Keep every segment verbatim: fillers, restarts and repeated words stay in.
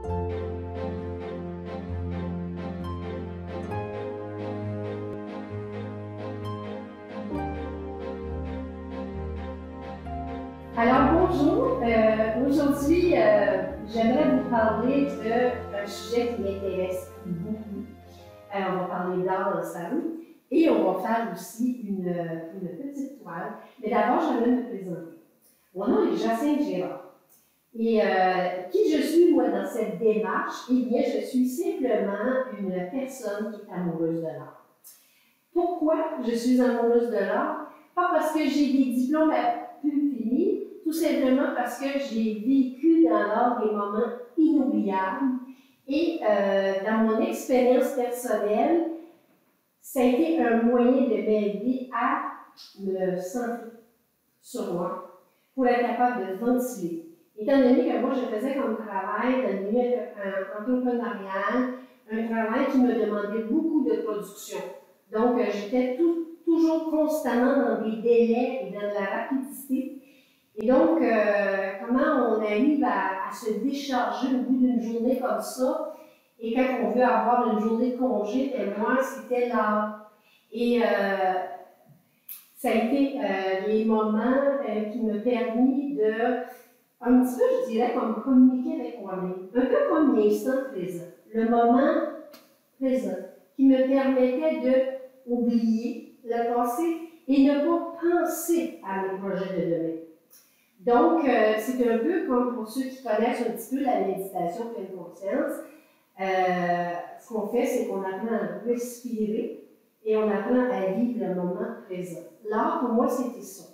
Alors bonjour, euh, aujourd'hui euh, j'aimerais vous parler d'un sujet qui m'intéresse beaucoup. Euh, on va parler d'art dans le salon et on va faire aussi une, une petite toile. Mais d'abord j'aimerais me présenter. Mon nom est Jacinthe Gérard. Et euh, qui je suis moi dans cette démarche? Eh bien je suis simplement une personne qui est amoureuse de l'art. Pourquoi je suis amoureuse de l'art? Pas parce que j'ai des diplômes à plus finis, tout simplement parce que j'ai vécu dans l'art des moments inoubliables et euh, dans mon expérience personnelle, ça a été un moyen de m'aider à me centrer sur moi pour être capable de ventiler. Étant donné que moi, je faisais comme travail dans le milieu entrepreneurial, un travail qui me demandait beaucoup de production. Donc, euh, j'étais tout, toujours constamment dans des délais et dans de la rapidité. Et donc, euh, comment on arrive à, à se décharger au bout d'une journée comme ça, et quand on veut avoir une journée de congé, ben moi, c'était l'art. Et euh, ça a été euh, les moments euh, qui m'ont permis de, un petit peu, je dirais, comme communiquer avec moi-même. Un peu comme l'instant présent, le moment présent, qui me permettait d'oublier le passé et ne pas penser à mes projets de demain. Donc, euh, c'est un peu comme pour ceux qui connaissent un petit peu la méditation pleine conscience. Euh, ce qu'on fait, c'est qu'on apprend à respirer et on apprend à vivre le moment présent. L'art, pour moi, c'était ça.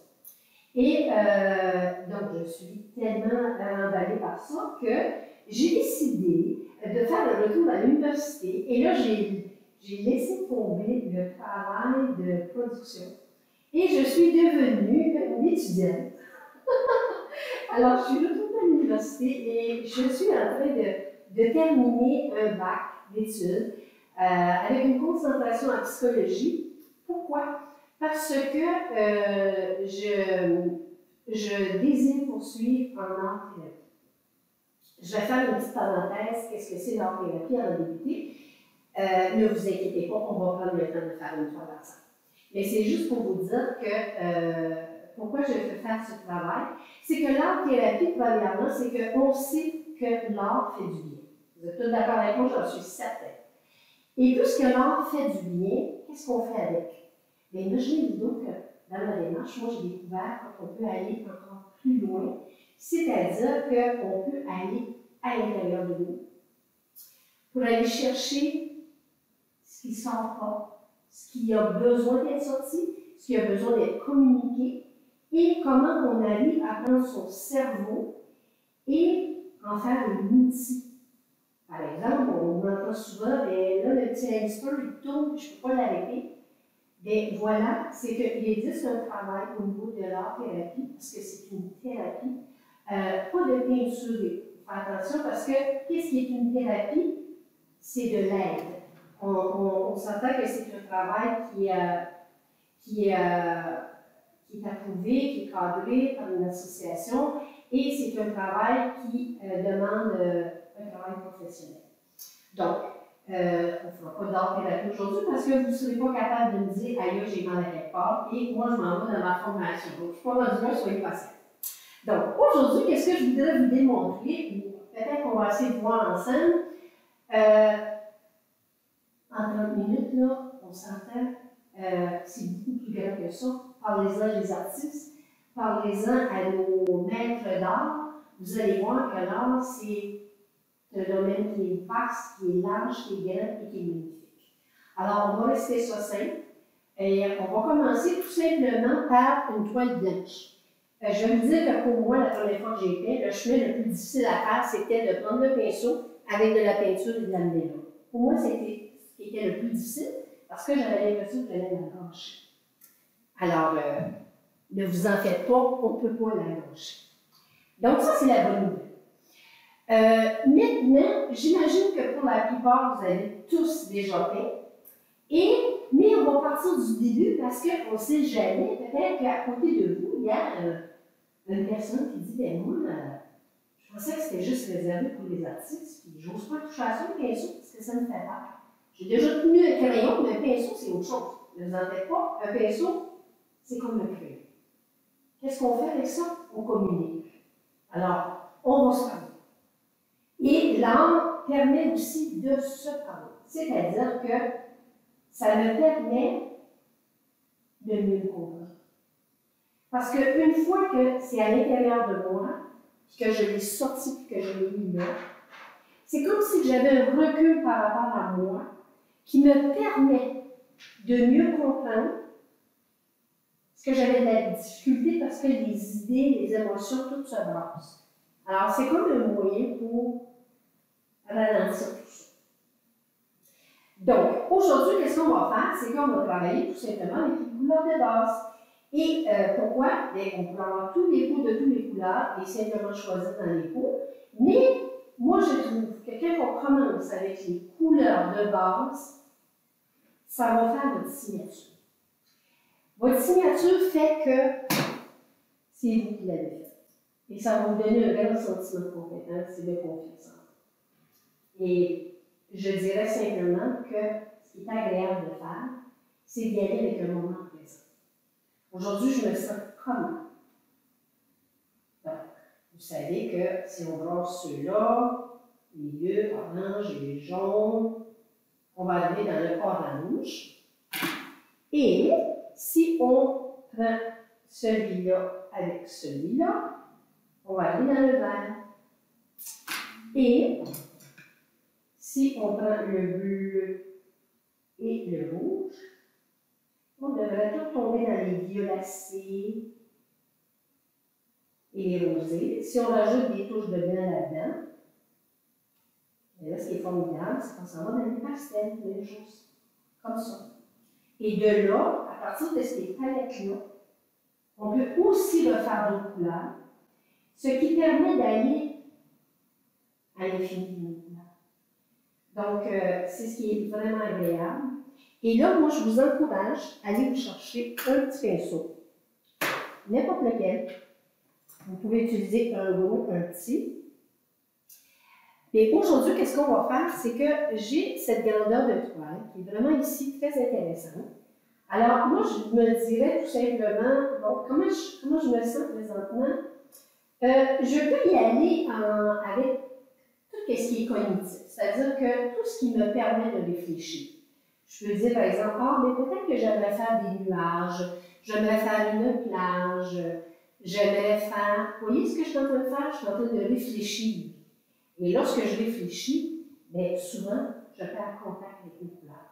Et euh, donc, je suis tellement emballée par ça que j'ai décidé de faire le retour à l'université. Et là, j'ai laissé tomber le travail de production. Et je suis devenue une étudiante. Alors, je suis retournée à l'université et je suis en train de, de terminer un bac d'études euh, avec une concentration en psychologie. Pourquoi? Parce que euh, je, je désire poursuivre en art-thérapie. Je vais faire une petite parenthèse. Qu'est-ce que c'est l'art-thérapie en débuté? Euh, ne vous inquiétez pas, on va prendre le temps de faire une formation. Mais c'est juste pour vous dire que euh, pourquoi je fais faire ce travail, c'est que l'art-thérapie, premièrement, c'est qu'on sait que l'art fait du bien. Vous êtes tous d'accord avec moi, j'en suis certaine. Et puisque l'art fait du bien, qu'est-ce qu'on fait avec? Bien, imaginez-vous donc que dans ma démarche, moi j'ai découvert qu'on peut aller encore plus loin, c'est-à-dire qu'on peut aller à l'intérieur de nous pour aller chercher ce qui ne sort pas, ce qui a besoin d'être sorti, ce qui a besoin d'être communiqué, et comment on arrive à prendre son cerveau et en faire un outil. Par exemple, on entend souvent, bien là, le petit hamster, il tourne, je ne peux pas l'arrêter. Bien voilà, c'est qu'il existe un travail au niveau de l'art-thérapie, parce que c'est une thérapie, euh, pas de peinture. Faire attention, parce que qu'est-ce qui est une thérapie? C'est de l'aide. On, on, on s'entend que c'est un travail qui, euh, qui, euh, qui est approuvé, qui est cadré par une association, et c'est un travail qui euh, demande euh, un travail professionnel. Donc, euh, on ne fera pas d'art-thérapie aujourd'hui parce que vous ne serez pas capable de me dire « aïe, j'ai mal à quelque part » et moi, je m'en vais dans ma formation. Donc, je ne suis pas rendue là, soyez patients. Donc, aujourd'hui, qu'est-ce que je voudrais vous démontrer, ou peut-être qu'on va essayer de voir ensemble. Euh, en trente minutes, là, on s'entend, euh, c'est beaucoup plus grand que ça. Parlez-en les artistes, parlez-en à nos maîtres d'art. Vous allez voir que l'art, c'est un domaine qui est vaste, qui est large, qui est grand et qui est magnifique. Alors, on va rester ça simple. Et on va commencer tout simplement par une toile blanche. Euh, je vais vous dire que pour moi, la première fois que j'ai fait, le chemin le plus difficile à faire, c'était de prendre le pinceau avec de la peinture et de l'amener là. Pour moi, c'était ce qui était le plus difficile parce que j'avais l'impression que j'allais la gâcher. Alors, euh, ne vous en faites pas, on ne peut pas la gâcher. Donc, ça, c'est la bonne nouvelle. Euh, maintenant, j'imagine que pour la plupart, vous avez tous déjà fait. Et, mais on va partir du début parce qu'on ne sait jamais, peut-être qu'à côté de vous, il y a euh, une personne qui dit « ben moi, euh, je pensais que c'était juste réservé pour les artistes, puis j'ose pas toucher à ça, le pinceau, parce que ça me fait peur. J'ai déjà tenu un crayon, mais un pinceau, c'est autre chose. Ne vous en faites pas, un pinceau, c'est comme un crayon. Qu'est-ce qu'on fait avec ça? On communique. Alors, on va se parler. Et l'art permet aussi de se parler. C'est-à-dire que ça me permet de mieux me comprendre. Parce qu'une fois que c'est à l'intérieur de moi, puis que je l'ai sorti, puis que je l'ai mis là, c'est comme si j'avais un recul par rapport à moi qui me permet de mieux comprendre ce que j'avais de la difficulté parce que les idées, les émotions, tout se brasse. Alors, c'est comme un moyen pour ralentir tout ça. Donc, aujourd'hui, qu'est-ce qu'on va faire? C'est qu'on va travailler tout simplement avec les couleurs de base. Et euh, pourquoi? Bien, on peut avoir tous les pots de toutes les couleurs et simplement choisir dans les pots. Mais moi, je trouve que quand on commence avec les couleurs de base, ça va faire votre signature. Votre signature fait que c'est vous qui l'avez fait. Et ça va vous donner un grand sentiment de compétence et de confiance. Et je dirais simplement que ce qui est agréable de faire, c'est d'y aller avec un moment présent. Aujourd'hui, je me sens comment? Donc, vous savez que si on brosse ceux-là, les bleus, orange et les jaunes, on va aller dans le orange. Et si on prend celui-là avec celui-là, on va aller dans le vert. Et si on prend le bleu et le rouge, on devrait tout tomber dans les violacés et les rosés. Si on rajoute des touches de blanc là-dedans, là, ce qui est formidable, c'est qu'on s'en va dans les pastels, même chose, comme ça. Et de là, à partir de ces palettes-là, on peut aussi refaire d'autres couleurs, ce qui permet d'aller à l'infini de nos couleurs. Donc, euh, c'est ce qui est vraiment agréable. Et là, moi, je vous encourage à aller vous chercher un petit pinceau, n'importe lequel. Vous pouvez utiliser un gros, un petit. Et aujourd'hui, qu'est-ce qu'on va faire? C'est que j'ai cette grandeur de toile qui est vraiment ici très intéressante. Alors, moi, je me dirais tout simplement, bon, comment je, comment je me sens présentement? Euh, je peux y aller en, avec tout ce qui est cognitif, c'est-à-dire que tout ce qui me permet de réfléchir. Je peux dire, par exemple, ah, mais peut-être que j'aimerais faire des nuages, j'aimerais faire une plage, j'aimerais faire... Vous voyez ce que je suis en train de faire? Je suis en train de réfléchir. Et lorsque je réfléchis, bien, souvent, je perds contact avec mes couleurs.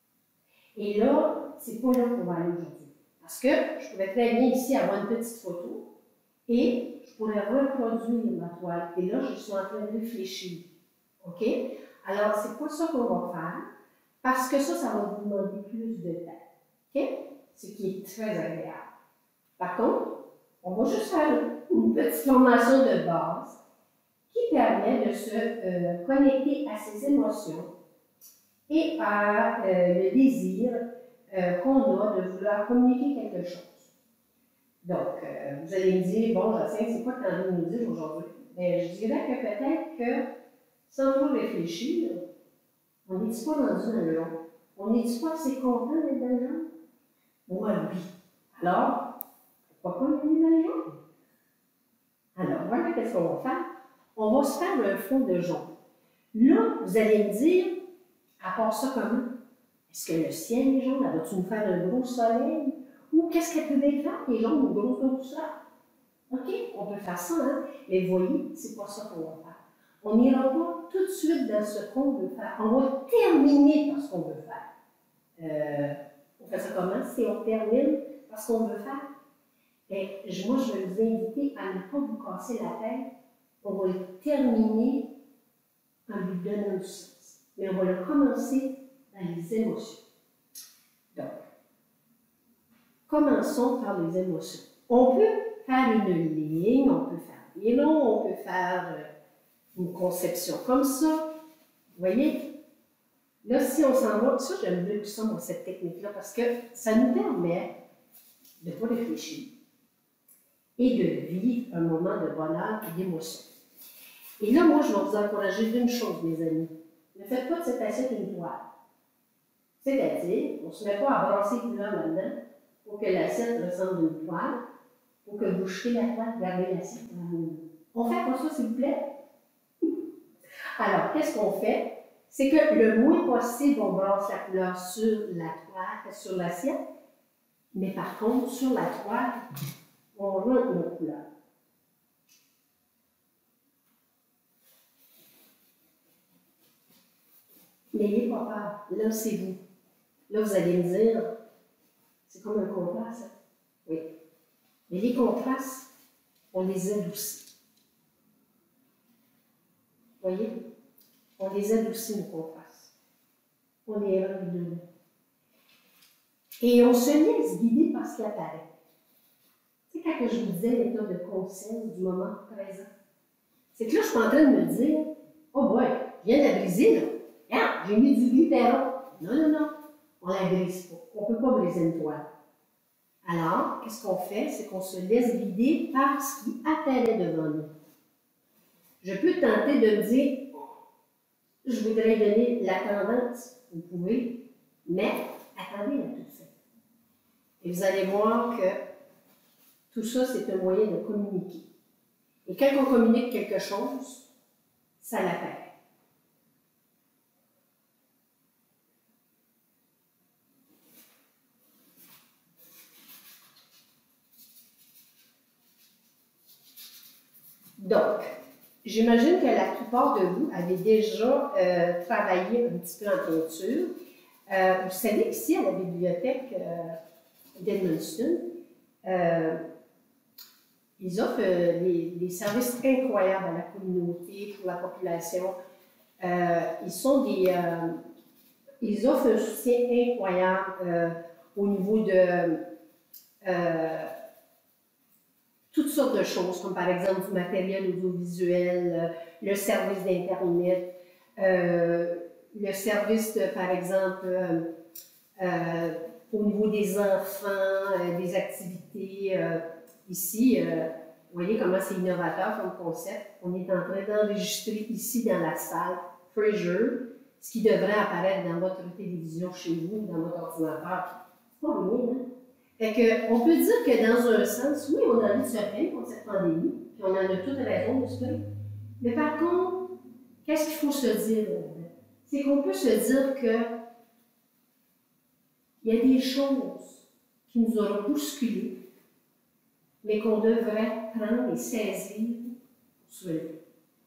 Et là, c'est pas là qu'on va aller aujourd'hui. Parce que je pourrais très bien ici avoir une petite photo et je pourrais reproduire ma toile. Et là, je suis en train de réfléchir. OK? Alors, c'est pas ça qu'on va faire. Parce que ça, ça va vous demander plus de temps. OK? Ce qui est très agréable. Par contre, on va juste faire une petite formation de base qui permet de se euh, connecter à ses émotions et à euh, le désir euh, qu'on a de vouloir communiquer quelque chose. Donc, euh, vous allez me dire, bon, Jacinthe, c'est quoi que tu as envie de nous dire aujourd'hui? Bien, je dirais que peut-être que, sans trop réfléchir, on n'est pas rendu dans le long. On n'est pas assez content d'être dans le long? Moi, oui. Alors, pourquoi pas aller dans le long? Alors, voilà qu'est-ce qu'on va faire. On va se faire un fond de jaune. Là, vous allez me dire, à part ça, comment? Est-ce que le ciel est jaune? Va-tu nous faire un gros soleil? Ou qu'est-ce qu'elle peut bien faire, les jaune ou gros comme ça? OK, on peut faire ça, hein? Mais vous voyez, c'est pas ça qu'on va faire. On n'ira pas tout de suite dans ce qu'on veut faire. On va terminer par ce qu'on veut faire. Euh, on fait ça comment? Si on termine par ce qu'on veut faire, bien, moi, je vais vous inviter à ne pas vous casser la tête. On va le terminer en lui donnant du sens. Mais on va le commencer dans les émotions. Donc, commençons par les émotions. On peut faire une ligne, on peut faire des longs, on peut faire une conception comme ça. Vous voyez? Là, si on s'en va, ça, j'aime bien ça, moi, cette technique-là, parce que ça nous permet de ne pas réfléchir et de vivre un moment de bonheur et d'émotion. Et là, moi, je vais vous encourager d'une chose, mes amis. Ne faites pas de cette assiette une toile. C'est-à-dire, on ne se met pas à brasser tout là là-dedans pour que l'assiette ressemble à une toile, pour que vous jetez la toile, gardez l'assiette dans la main. On fait pas ça, s'il vous plaît? Alors, qu'est-ce qu'on fait? C'est que le moins possible, on brasse la couleur sur la toile, sur l'assiette, mais par contre, sur la toile, on rentre nos couleurs. N'ayez pas peur, là, c'est vous. Là, vous allez me dire, c'est comme un contraste. Hein? Oui. Mais les contrastes, on les adoucit. Vous voyez? On les adoucit, nos contrastes. On les rend de Et on se laisse guider par ce qui apparaît. C'est quand je vous disais l'état de conscience du moment présent. C'est que là, je suis en train de me dire, oh boy, je viens de la briser, là. Regarde, j'ai mis du glycéron. Non, non, non, on ne la brise pas. On ne peut pas briser une toile. Alors, qu'est-ce qu'on fait? C'est qu'on se laisse guider par ce qui apparaît devant nous. Je peux tenter de me dire, je voudrais donner la tendance, vous pouvez, mais attendez à tout ça. Et vous allez voir que tout ça, c'est un moyen de communiquer. Et quand on communique quelque chose, ça l'apparaît. Donc, j'imagine que la plupart de vous avez déjà euh, travaillé un petit peu en peinture. Euh, vous savez qu'ici, à la bibliothèque euh, d'Edmundston, euh, ils offrent euh, des, des services incroyables à la communauté, pour la population. Euh, ils sont des... Euh, ils offrent un soutien incroyable euh, au niveau de... Euh, toutes sortes de choses, comme par exemple du matériel audiovisuel, euh, le service d'Internet, euh, le service, de, par exemple, euh, euh, au niveau des enfants, euh, des activités. Euh, ici, euh, vous voyez comment c'est innovateur comme concept. On est en train d'enregistrer ici dans la salle Fraser, ce qui devrait apparaître dans votre télévision chez vous, dans votre ordinateur. C'est pas rien, hein? Fait que, on peut dire que dans un sens, oui, on a envie de se plaindre contre cette pandémie, puis on en a toute raison de se plaindre. Mais par contre, qu'est-ce qu'il faut se dire? C'est qu'on peut se dire que il y a des choses qui nous auront bousculés, mais qu'on devrait prendre et saisir pour se lever.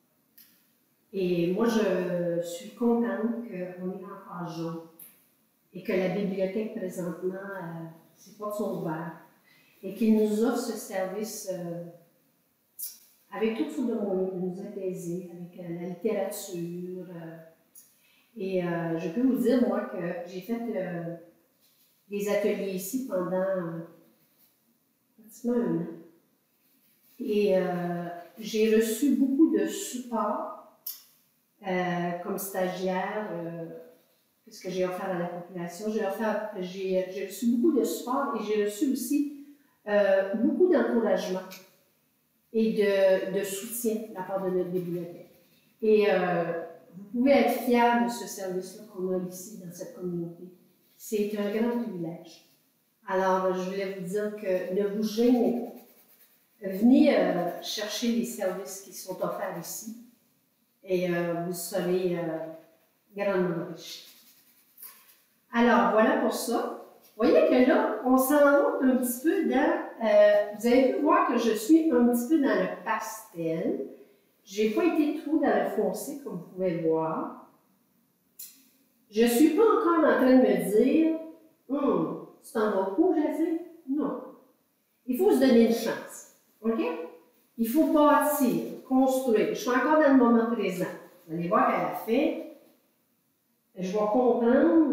Et moi, je suis contente qu'on est en phase jaune et que la bibliothèque, présentement, euh, ses portes sont ouvertes et qu'il nous offre ce service euh, avec toutes sortes de moyens de nous apaiser, avec euh, la littérature. Euh, et euh, je peux vous dire, moi, que j'ai fait euh, des ateliers ici pendant euh, pratiquement un an. Et euh, j'ai reçu beaucoup de support euh, comme stagiaire. Euh, ce que j'ai offert à la population. J'ai reçu beaucoup de support et j'ai reçu aussi euh, beaucoup d'encouragement et de, de soutien de la part de notre bibliothèque. Et euh, vous pouvez être fiers de ce service-là qu'on a ici dans cette communauté. C'est un grand privilège. Alors, je voulais vous dire que ne vous gênez pas. Venez euh, chercher les services qui sont offerts ici et euh, vous serez euh, grandement riches. Alors, voilà pour ça. Vous voyez que là, on s'en va un petit peu dans... Euh, vous avez pu voir que je suis un petit peu dans le pastel. Je n'ai pas été trop dans le foncé, comme vous pouvez le voir. Je ne suis pas encore en train de me dire hum, « tu t'en vas où, Jacinthe? » Non. Il faut se donner une chance. OK? Il faut bâtir, construire. Je suis encore dans le moment présent. Vous allez voir qu'à la fin, je vais comprendre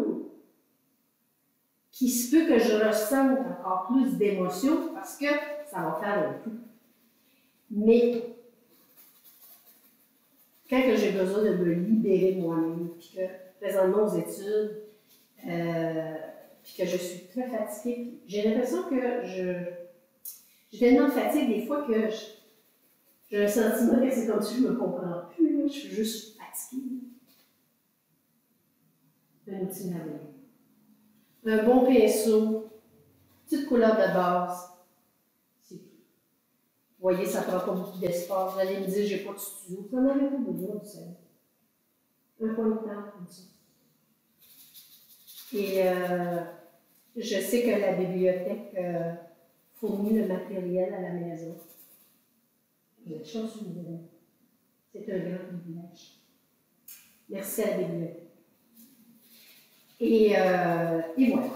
qu'il se peut que je ressente encore plus d'émotions parce que ça va faire un tout. Mais quand j'ai besoin de me libérer de moi-même, puis que présentement aux études, euh, puis que je suis très fatiguée, j'ai l'impression que je j'ai tellement de fatigue des fois que je, J'ai un sentiment que c'est comme si je ne me comprends plus, là. Je suis juste fatiguée. Un outil merveilleux. Un bon pinceau, petite couleur de base, c'est tout. Vous voyez, ça ne prend pas beaucoup d'espace. Vous allez me dire, j'ai pas de studio. Vous n'en avez pas besoin, vous savez. Un coin de table comme ça. Et euh, je sais que la bibliothèque euh, fournit le matériel à la maison. Vous êtes chanceux, vous. C'est un grand privilège. Merci à la bibliothèque. Et, euh, et voilà.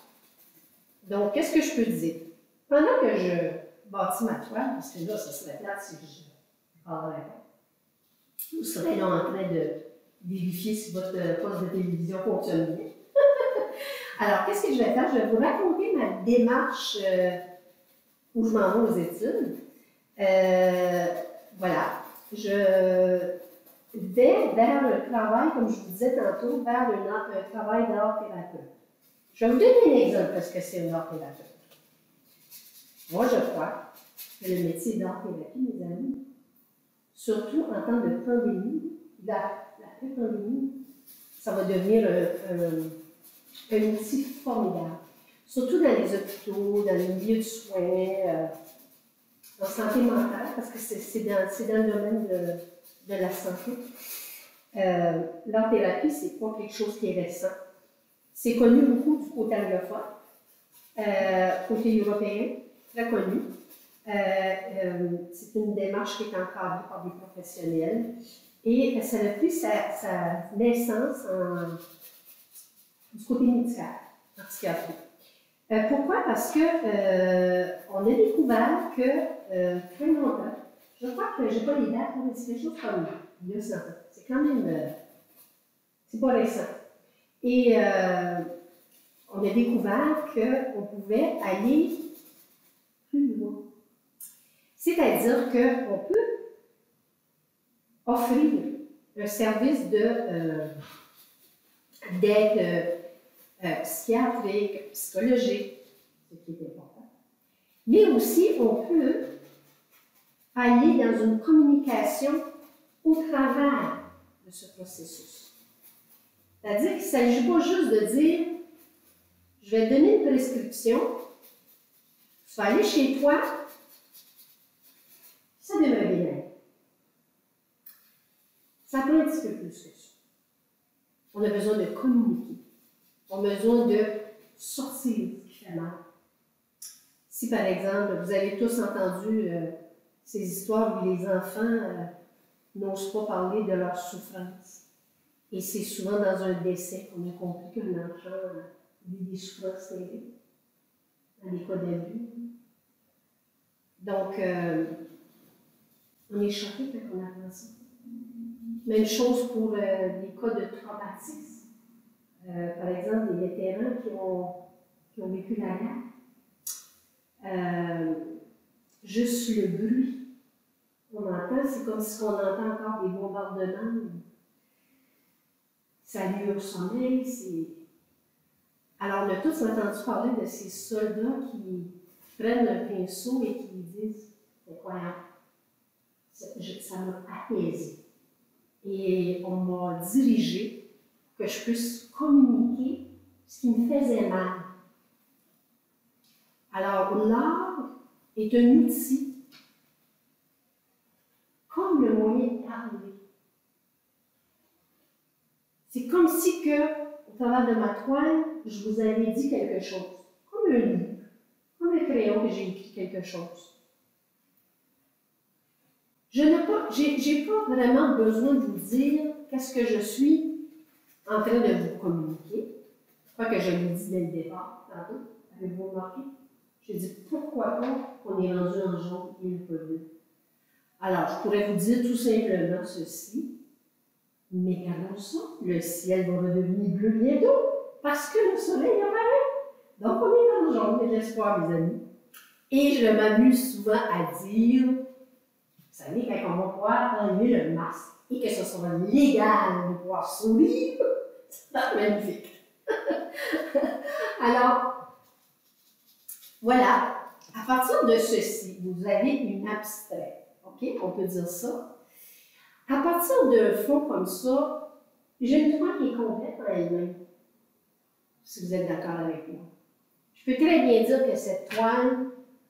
Donc, qu'est-ce que je peux dire? Pendant que je bâtis ma toile, parce que là, ça serait plate si je parlerais pas. Vous serez là en train de vérifier si votre poste de télévision fonctionne bien. Alors, qu'est-ce que je vais faire? Je vais vous raconter ma démarche euh, où je m'en vais aux études. Euh, voilà. Je vais vers le travail, comme je vous disais tantôt, vers le, un travail d'art-thérapeute. Je vais vous donner un exemple parce que c'est un art-thérapeute. Moi, je crois que le métier d'art-thérapie, mes amis, surtout en temps de pandémie, la, la pandémie, ça va devenir un, un, un outil formidable. Surtout dans les hôpitaux, dans les milieux de soins, euh, en santé mentale, parce que c'est dans, dans le domaine de, de la santé. Euh, L'art-thérapie, c'est pas quelque chose qui est récent. C'est connu beaucoup du côté anglophone, euh, côté européen, très connu. Euh, euh, c'est une démarche qui est encadrée par des professionnels et ça a pris sa, sa naissance en, du côté médical, en psychiatrie. Euh, pourquoi? Parce que euh, on a découvert que euh, très longtemps, je crois que je n'ai pas les dates, mais c'est quelque chose comme il y a cent ans. C'est quand même, euh, c'est pas récent. Et euh, on a découvert qu'on pouvait aller plus loin. C'est-à-dire qu'on peut offrir un service de, euh, d'aide euh, euh, psychiatrique, psychologique, ce qui est important. Mais aussi, on peut aller dans une communication au travers de ce processus. C'est-à-dire qu'il ne s'agit pas juste de dire « je vais te donner une prescription, tu vas aller chez toi, ça devrait bien aller. » Ça peut un petit peu plus que ça. On a besoin de communiquer. On a besoin de sortir ce qui fait mal. Si, par exemple, vous avez tous entendu euh, ces histoires où les enfants euh, n'osent pas parler de leur souffrance. Et c'est souvent dans un décès qu'on a compris qu'un enfant euh, vit des souffrances terribles, dans des cas d'abus. Donc, euh, on est choqué quand on apprend ça. Même chose pour euh, les cas de traumatisme. Euh, par exemple, des vétérans qui ont, qui ont vécu la guerre. Euh, juste le bruit qu'on entend, c'est comme si on entend encore des bombardements. Ça nuit au sommeil. Alors, on a tous entendu parler de ces soldats qui prennent un pinceau et qui disent « c'est incroyable, ça m'a apaisé ». Et on m'a dirigé pour que je puisse communiquer ce qui me faisait mal. Alors, l'art est un outil comme le moyen de parler. C'est comme si que, au travers de ma toile, je vous avais dit quelque chose, comme un livre, comme un crayon que j'ai écrit quelque chose. Je n'ai pas, j'ai, j'ai pas vraiment besoin de vous dire qu'est-ce que je suis en train de vous communiquer. Je crois que je l'ai dit dès le départ, tantôt. Avez-vous remarqué? J'ai dit pourquoi pas qu'on est rendu en jaune et un peu bleu. Alors, je pourrais vous dire tout simplement ceci, mais regardons ça, le ciel va redevenir bleu bientôt parce que le soleil apparaît. Donc, on est dans le jaune, et j'espère, mes amis. Et je m'amuse souvent à dire, vous savez, quand on va pouvoir enlever le masque et que ce soit légal de pouvoir sourire, c'est magnifique. Alors, voilà, à partir de ceci, vous avez une abstraite. OK? On peut dire ça. À partir de fond comme ça, j'ai une toile qui est complète en elle-même, si vous êtes d'accord avec moi. Je peux très bien dire que cette toile,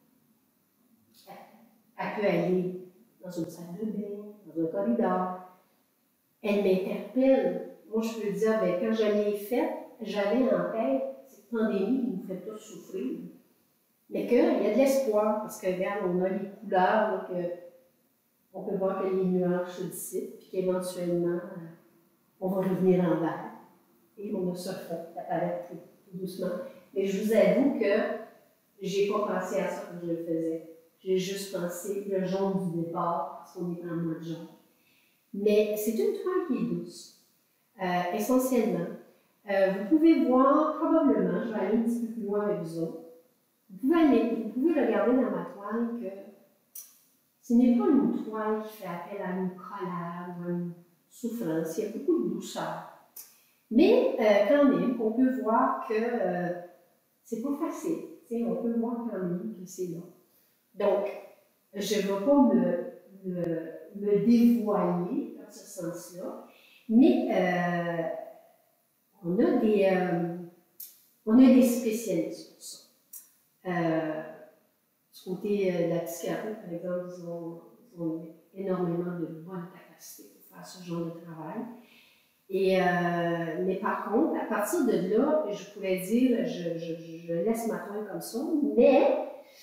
elle peut aller dans une salle de bain, dans un corridor. Elle m'interpelle. Moi, je peux dire, bien, quand je l'ai faite, j'avais en tête cette pandémie qui nous fait tous souffrir. Mais qu'il y a de l'espoir, parce que, regarde, on a les couleurs, là, que, on peut voir que les nuages se dissipent, puis qu'éventuellement, on va revenir en vert. Et on a ce fond qui apparaît tout, tout doucement. Mais je vous avoue que j'ai pas pensé à ça quand je le faisais. J'ai juste pensé le jaune du départ, parce qu'on est en mode jaune. Mais c'est une toile qui est douce, euh, essentiellement. Euh, vous pouvez voir, probablement, je vais aller un petit peu plus loin avec vous autres, vous pouvez, aller, vous pouvez regarder dans ma toile que ce n'est pas une toile qui fait appel à une colère ou à une souffrance, il y a beaucoup de douceur. Mais euh, quand même, on peut voir que euh, c'est pas facile. T'sais, on peut voir quand même que c'est là. Donc, je ne vais pas me, me, me dévoiler dans ce sens-là, mais euh, on, a des, euh, on a des spécialistes pour ça. Euh, du côté de la psychiatrie, par exemple, ils ont, ils ont énormément de bonnes capacités pour faire ce genre de travail. Et, euh, mais par contre, à partir de là, je pourrais dire, je, je, je laisse ma toile comme ça, mais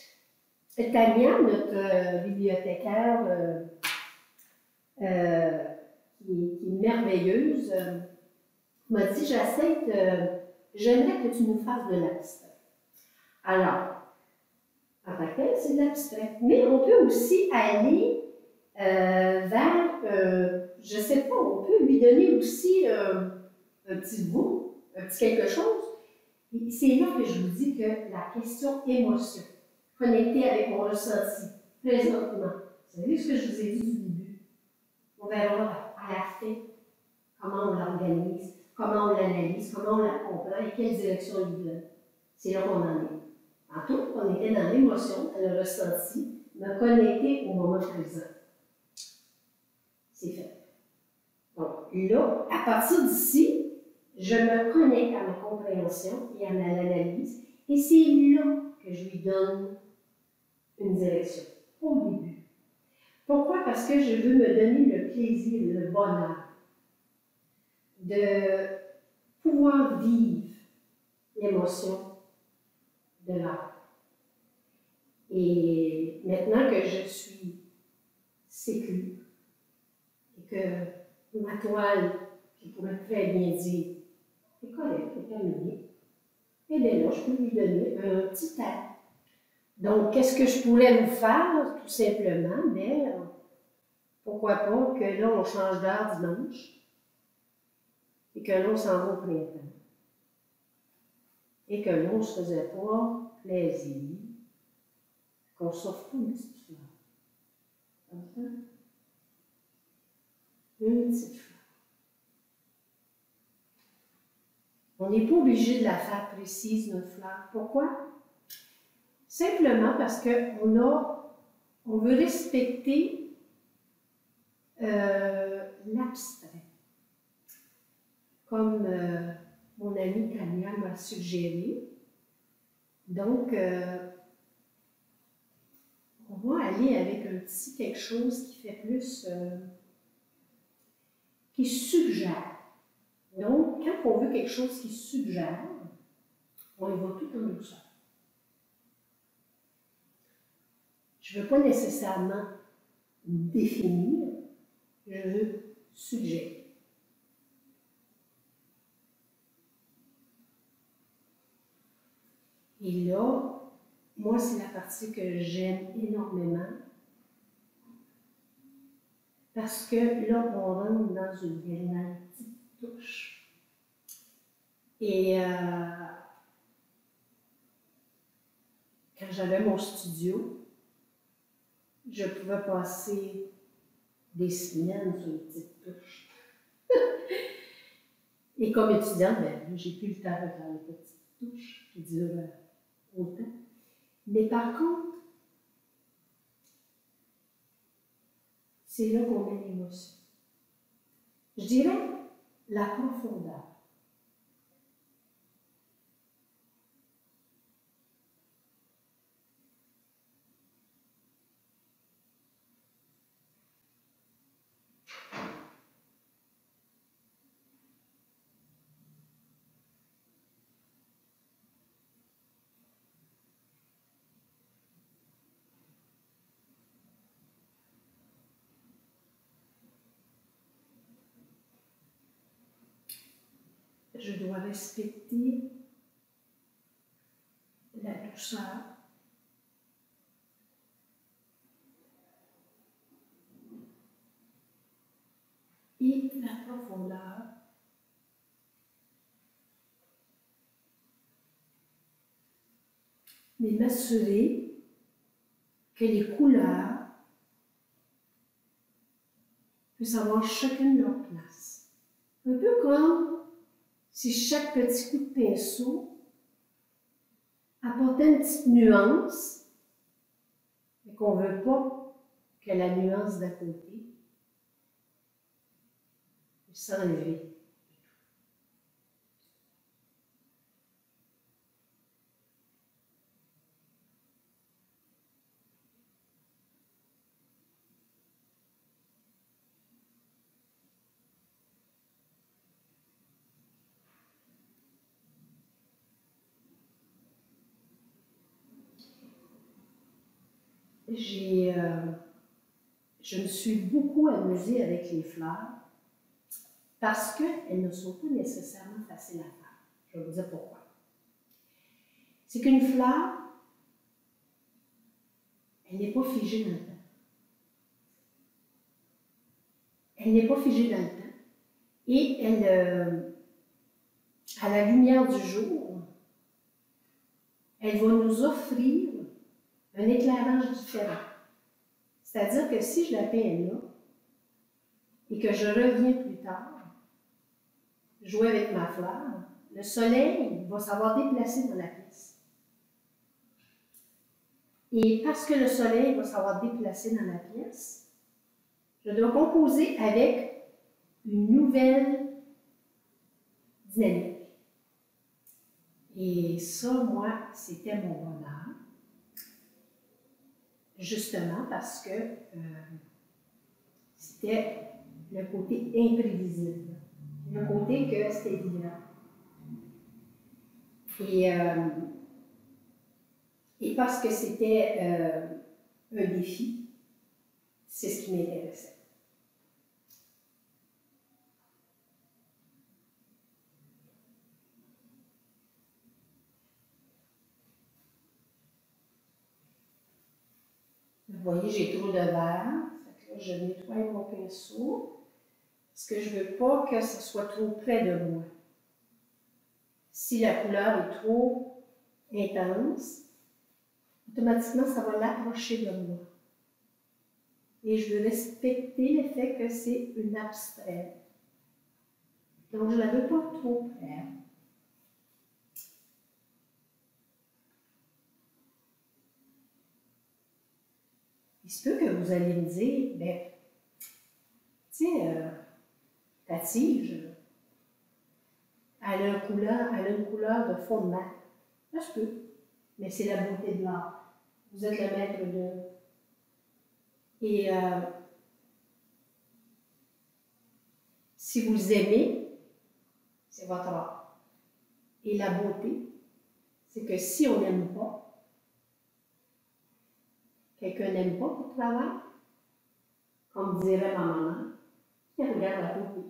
Tania, notre euh, bibliothécaire euh, euh, qui, qui est merveilleuse, euh, m'a dit, Jacinthe, euh, j'aimerais que tu nous fasses de l'abstrait. Alors, en tant que tel, c'est de l'abstrait. Mais on peut aussi aller euh, vers, euh, je ne sais pas, on peut lui donner aussi euh, un petit bout, un petit quelque chose. C'est là que je vous dis que la question émotion, connectée avec mon ressenti, présentement. Vous savez ce que je vous ai dit du début? On verra à la fin comment on l'organise, comment on l'analyse, comment on la comprend et quelle direction on lui donne. C'est là qu'on en est. Tantôt, on était dans l'émotion, dans le ressenti, me connecter au moment présent. C'est fait. Donc là, à partir d'ici, je me connecte à ma compréhension et à ma analyse, et c'est là que je lui donne une direction, au début. Pourquoi? Parce que je veux me donner le plaisir, le bonheur de pouvoir vivre l'émotion de l'art. Et maintenant que je suis sécure et que ma toile, je pourrais très bien dire, est correcte, est terminée, et bien là, je peux lui donner un petit tac. Donc, qu'est-ce que je pourrais vous faire, tout simplement? Bien, pourquoi pas que là, on change d'heure dimanche et que là, on s'en va au printemps. Et que là, on ne se faisait pas plaisir, qu'on s'offre pas une petite fleur. Comme ça. Une petite fleur. On n'est pas obligé de la faire précise, notre fleur. Pourquoi? Simplement parce qu'on a, on veut respecter euh, l'abstrait. Comme euh, mon amie Tania m'a suggéré. Donc, euh, on va aller avec un petit quelque chose qui fait plus, euh, qui suggère. Donc, quand on veut quelque chose qui suggère, on y va tout en douceur. Je ne veux pas nécessairement définir, je veux suggérer. Et là, moi, c'est la partie que j'aime énormément parce que là, on rentre dans une dernière petite touche. Et euh, quand j'avais mon studio, je pouvais passer des semaines sur une petite touche. Et comme étudiante, ben, j'ai plus le temps de faire les petites touches qui durent autant. Mais par contre, c'est là qu'on met l'émotion. Je dirais la profondeur. Je dois respecter la douceur. Et la profondeur. Mais m'assurer que les couleurs puissent avoir chacune leur place. Un peu comme si chaque petit coup de pinceau apportait une petite nuance, mais qu'on ne veut pas que la nuance d'à côté s'enlever. J'ai, euh, je me suis beaucoup amusée avec les fleurs parce qu'elles ne sont pas nécessairement faciles à faire. Je vais vous dire pourquoi. C'est qu'une fleur, elle n'est pas figée dans le temps. Elle n'est pas figée dans le temps. Et elle, euh, à la lumière du jour, elle va nous offrir un éclairage différent. C'est-à-dire que si je la peins là, et que je reviens plus tard, jouer avec ma fleur, le soleil va savoir déplacer dans la pièce. Et parce que le soleil va savoir déplacer dans la pièce, je dois composer avec une nouvelle dynamique. Et ça, moi, c'était mon bonheur. Justement parce que euh, c'était le côté imprévisible, le côté que c'était évident. Et, euh, et parce que c'était euh, un défi, c'est ce qui m'intéressait. Vous voyez, j'ai trop de verre. Fait que là, je nettoie mon pinceau parce que je ne veux pas que ce soit trop près de moi. Si la couleur est trop intense, automatiquement, ça va l'approcher de moi. Et je veux respecter le fait que c'est une abstraite. Donc, je ne la veux pas trop près. Il se peut que vous allez me dire, ben, tu sais, euh, ta tige, elle a, une couleur, elle a une couleur de fond de mer. Ça se peut, mais c'est la beauté de l'art. Vous êtes le maître de... Et euh, si vous aimez, c'est votre art. Et la beauté, c'est que si on n'aime pas, quelqu'un n'aime pas votre travail, comme dirait ma maman, il regarde la beauté.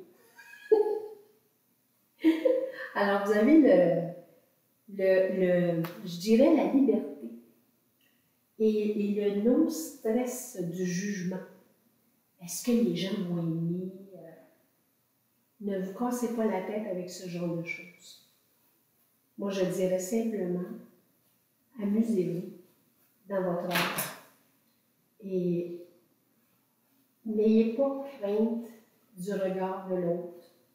Alors, vous avez le, le, le, je dirais la liberté et, et le non-stress du jugement. Est-ce que les gens vont aimer? Ne vous cassez pas la tête avec ce genre de choses. Moi, je dirais simplement, amusez-vous dans votre art et n'ayez pas crainte du regard de l'autre.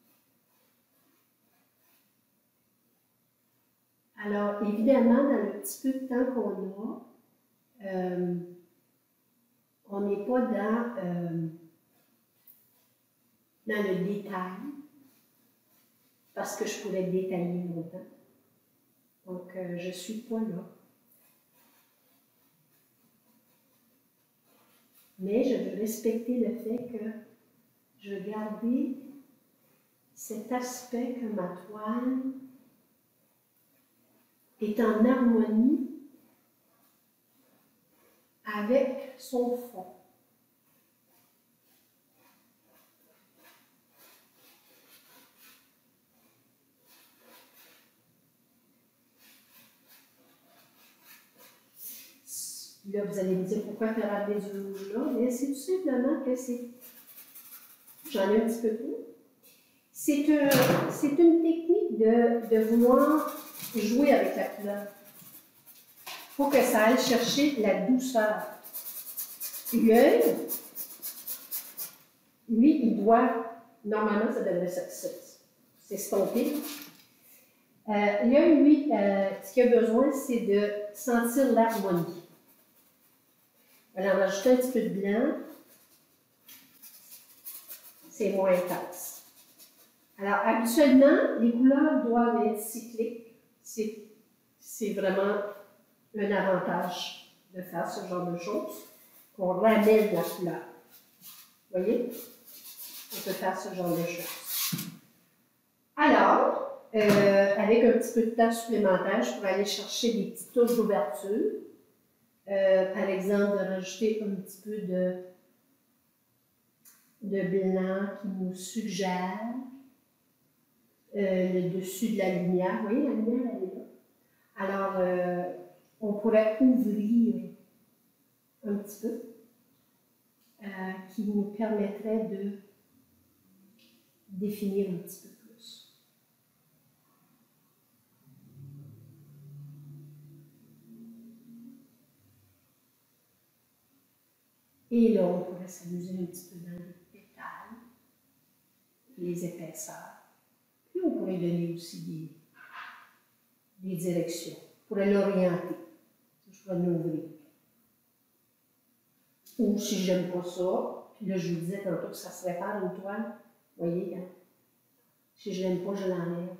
Alors, évidemment, dans le petit peu de temps qu'on a, euh, on n'est pas dans euh, dans le détail, parce que je pourrais détailler longtemps. Donc, euh, je ne suis pas là. Mais je veux respecter le fait que je veux garder cet aspect que ma toile est en harmonie avec son fond. Là, vous allez me dire pourquoi faire ramener du rouge là, mais c'est tout simplement que c'est. J'en ai un petit peu plus. C'est un, c'est une technique de, de vouloir jouer avec la couleur. Il faut que ça aille chercher la douceur. L'œil, lui, il doit, normalement, ça devrait s'estomper. Euh, L'œil, lui, euh, ce qu'il a besoin, c'est de sentir l'harmonie. Alors, on va ajouter un petit peu de blanc. C'est moins intense. Alors, habituellement, les couleurs doivent être cycliques. C'est vraiment un avantage de faire ce genre de choses, qu'on ramène la couleur. Vous voyez? On peut faire ce genre de choses. Alors, euh, avec un petit peu de temps supplémentaire, je pourrais aller chercher des petites touches d'ouverture. Euh, par exemple, de rajouter un petit peu de, de blanc qui nous suggère euh, le dessus de la lumière. Vous voyez, la lumière, elle est là. Alors, euh, on pourrait ouvrir un petit peu, euh, qui nous permettrait de définir un petit peu plus. Et là, on pourrait s'amuser un petit peu dans les détails, les épaisseurs. Puis on pourrait donner aussi des, des directions. On pourrait l'orienter. Je pourrais l'ouvrir. Ou si j'aime pas ça, puis là je vous disais tantôt que ça se répare une toile, vous voyez, hein? Si je l'aime pas, je l'enlève.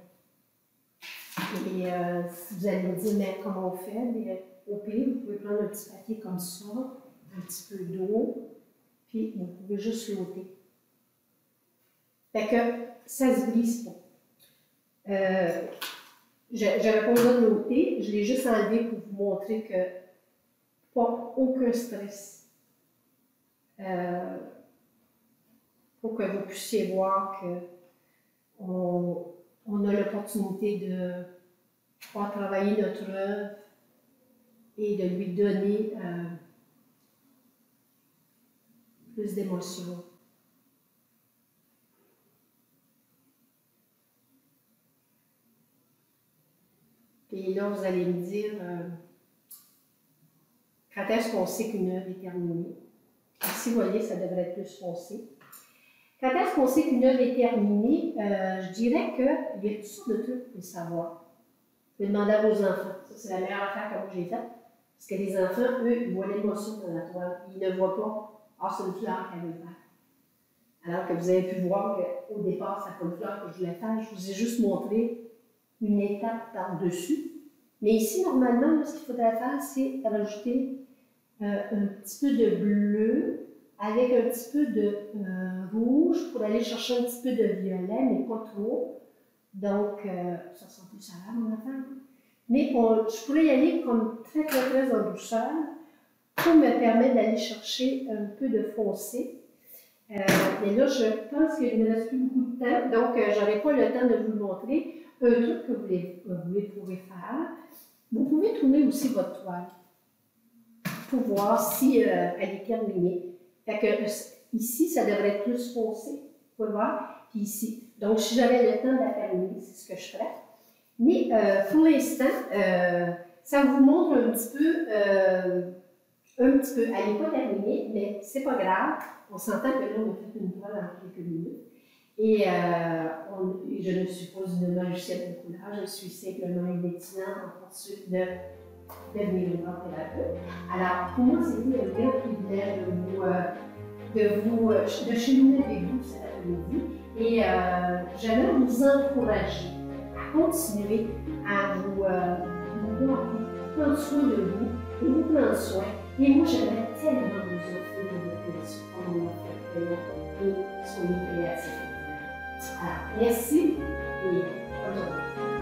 Et euh, vous allez me dire, mais comment on fait? Mais, au pire, vous pouvez prendre un petit papier comme ça, un petit peu d'eau, puis vous pouvez juste l'ôter. Fait que ça se brise pas. Euh, J'avais pas besoin de l'ôter, je l'ai juste enlevé pour vous montrer que pas aucun stress. Euh, pour que vous puissiez voir qu'on on a l'opportunité de pouvoir travailler notre œuvre et de lui donner euh, plus d'émotion. Et là, vous allez me dire, euh, quand est-ce qu'on sait qu'une œuvre est terminée? Ici, vous voyez, ça devrait être plus foncé. Quand est-ce qu'on sait qu'une œuvre est terminée? Euh, je dirais qu'il y a toutes sortes de trucs pour le savoir. Vous pouvez demander à vos enfants. Ça, c'est la meilleure affaire que j'ai faite. Parce que les enfants, eux, ils voient l'émotion dans la toile. Ils ne voient pas, ah, c'est une fleur qu'elle veut faire. Alors que vous avez pu voir qu'au départ, c'est pas une fleur que je voulais faire. Je vous ai juste montré une étape par-dessus. Mais ici, normalement, là, ce qu'il faudrait faire, c'est rajouter euh, un petit peu de bleu avec un petit peu de euh, rouge pour aller chercher un petit peu de violet, mais pas trop. Donc, euh, ça sent plus salade, mon affaire. Mais on, je pourrais y aller comme très, très, très en douceur pour me permettre d'aller chercher un peu de foncé. Euh, et là, je pense qu'il ne me reste plus beaucoup de temps, donc euh, je n'aurai pas le temps de vous le montrer. Un truc que vous, les, vous les pouvez faire, vous pouvez tourner aussi votre toile pour voir si euh, elle est terminée. Fait que euh, ici, ça devrait être plus foncé, vous pouvez voir, puis ici. Donc, si j'avais le temps de la terminer, c'est ce que je ferais. Mais euh, pour l'instant, euh, ça vous montre un petit peu, euh, un petit peu, elle n'est pas terminée, mais c'est pas grave. On s'entend que là, on a fait une toile en quelques minutes. Et euh, on, je ne suis pas une magicienne de couleur, je suis simplement une étudiante en poursuite de devenir une grande thérapeute. Alors, pour moi, c'était un grand privilège de vous, euh, de vous, euh, de cheminer avec vous cette après-midi. Et euh, j'aimerais vous encourager à continuer à vous, euh, vous prendre soin de vous et vous prendre soin. Et moi, j'aimerais tellement vous offrir de précieux comme on a fait et soyez créatifs. Alors, merci et bonne journée.